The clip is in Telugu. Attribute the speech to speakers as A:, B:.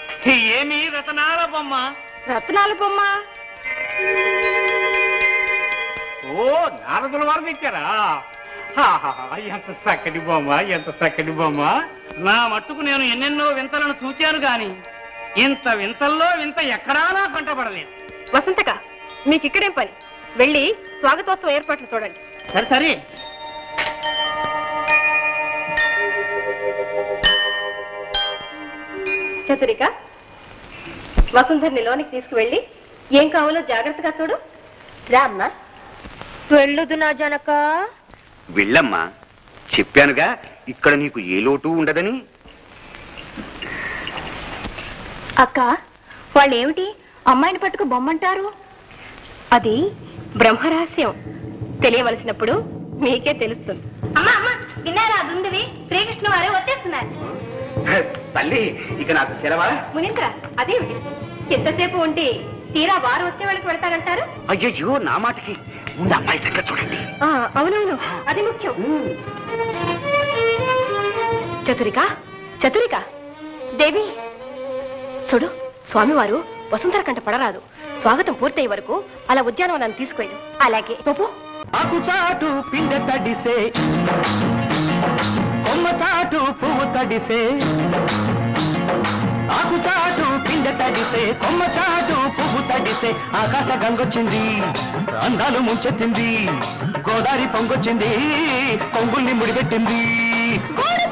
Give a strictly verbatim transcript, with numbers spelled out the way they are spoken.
A: ఏమి రతనాల బొమ్మ?
B: రత్నాల బొమ్మ?
A: ఓ నారదుల వారు తెచ్చారా? ఎంత చక్కటి బొమ్మ, ఎంత చక్కటి బొమ్మ. నా మట్టుకు నేను ఎన్నెన్నో వింతలను చూచాను గాని ఇంత వింతల్లో వింత ఎక్కడా నా కంటపడలేదు.
B: వసంతక, మీకు ఇక్కడేం పని? వెళ్ళి స్వాగతోత్సవ ఏర్పాట్లు చూడండి.
A: సరే సరే.
B: చతురిక, వసుంధర్ని లోనికి తీసుకువెళ్ళి ఏం కావాలో జాగ్రత్తగా చూడు. రామ్మా. వెళ్ళొద్దు నా జనక.
C: వెళ్ళమ్మా, చెప్పానుగా ఇక్కడ నీకు ఏ లోటు ఉండదని.
B: అక్క, వాళ్ళేమిటి అమ్మాయిని పట్టుకు బొమ్మంటారు? అది బ్రహ్మరహస్యం. తెలియవలసినప్పుడు మీకే తెలుస్తుంది. అమ్మా అమ్మా, విన్నారా? దుందువి శ్రీకృష్ణ వారు వచ్చేస్తున్నారు.
C: తల్లి, ఇక నాకు సెలవా?
B: మునీంద్ర, అదేమిటి ఎంతసేపు ఉండి తీరా వారు వచ్చే వాళ్ళకి వెళ్తారంటారు?
C: అయ్యో, నా మాటకి ముందు అమ్మాయి సంగతి చూడండి.
B: అవునవును, అది ముఖ్యం. చతురిక, చతురిక దేవి చూడు, స్వామివారు వసుంధర కంట పడరాదు. స్వాగతం పూర్తయ్యే వరకు అలా ఉద్యానవనాన్ని తీసుకెళ్ళు. అలాగే.
D: ఆకుచాటు పిండ తడిసే, కొమ్మ చాటు పువ్వు తడిసే. ఆకుచాటు పిండ తడిసే, కొమ్మ చాటు పువ్వు తడిసే. ఆకాశ గంగొచ్చింది, అందాలు ముంచెత్తింది. గోదావరి పొంగొచ్చింది, కొంగుల్ని ముడిపెట్టింది.